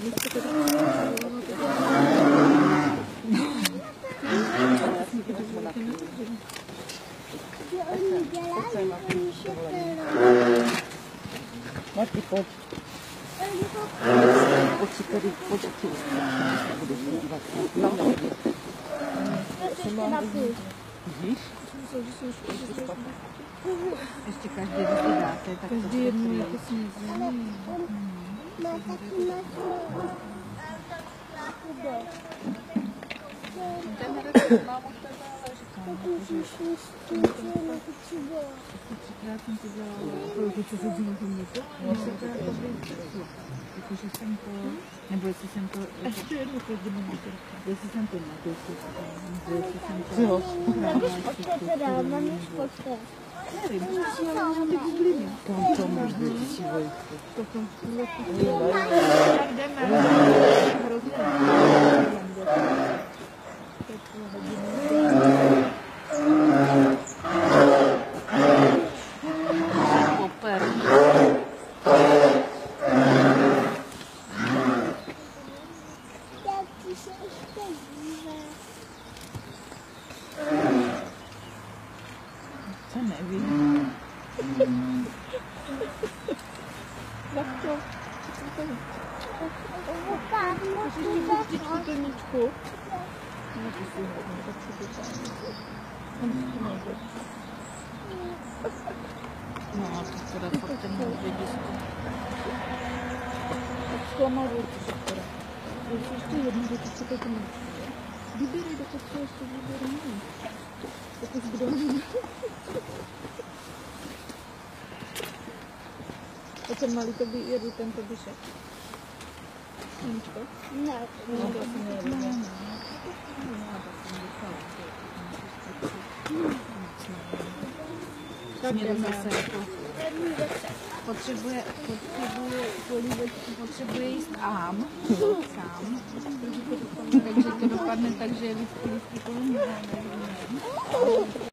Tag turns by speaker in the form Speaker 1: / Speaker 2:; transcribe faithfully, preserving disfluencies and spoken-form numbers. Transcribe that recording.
Speaker 1: Marti, pojď. Pojď si tady, pojď si. Vidíš? Ještě každý vydáte, tak
Speaker 2: každý jednu jako snízí.
Speaker 3: Má taky
Speaker 2: Ten rok mám od tebe, ale říkám, třikrát jsem to dělala.
Speaker 1: Kolik co se dělá tím něco?
Speaker 2: Jakože jsem to, nebo jestli jsem to,
Speaker 1: Ještě jednu každý minutu.
Speaker 2: jestli jsem to napisala, nebo jestli jsem to...
Speaker 1: Jo.
Speaker 3: teda, mám už poté.
Speaker 2: Nevím, ale mám ty bubliny.
Speaker 1: Kam to máš být, si vejte?
Speaker 2: To jsem jak jdeme, hrozně. Poper.
Speaker 3: Jak ty se ještě díváš?
Speaker 2: Co nevím.
Speaker 1: Tak to.
Speaker 3: Ukážu
Speaker 1: Toničku.
Speaker 2: No a to teda fakt ten hledisko.
Speaker 1: Tak zklamal věci, teda. Ještě ještě jednu věci, co to tam je. Vyběrej, dokud co ještě vyběrej nevím. Tak už kdo nevím. A ten malý to by jedl, ten to by šel. Toničko?
Speaker 3: Ne,
Speaker 1: No, to asi nejde. Ne, ne.
Speaker 2: Tak jdeme zase jako... Potřebuje, potřebuje, polívečku, potřebuje jíst ám, sám, takže to dopadne tak, že je lístky, lístky kolem něho, nevím.